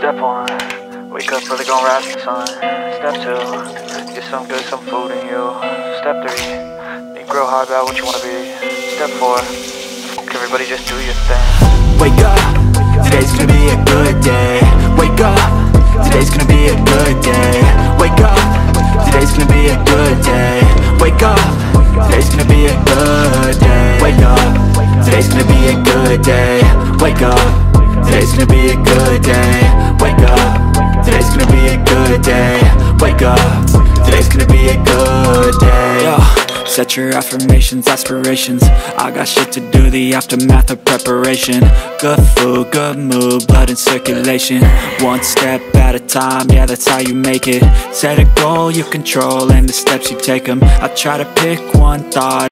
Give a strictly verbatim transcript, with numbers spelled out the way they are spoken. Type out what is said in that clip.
Step one, wake up early, gon' rise in the sun. Step two, get some good, some food in you. Step three, think real hard about what you wanna be. Step four, everybody just do your thing. Wake up, today's gonna be a good day. Wake up, today's gonna be a good day. Wake up, today's gonna be a good day. Wake up, today's gonna be a good day. Wake up, today's gonna be a good day. Wake up, today's gonna be a good day. Wake up, today's gonna be a good day. Wake up, today's gonna be a good day. Yo, set your affirmations, aspirations. I got shit to do, the aftermath of preparation. Good food, good mood, blood in circulation. One step at a time, yeah, that's how you make it. Set a goal you control and the steps you take them. I try to pick one thought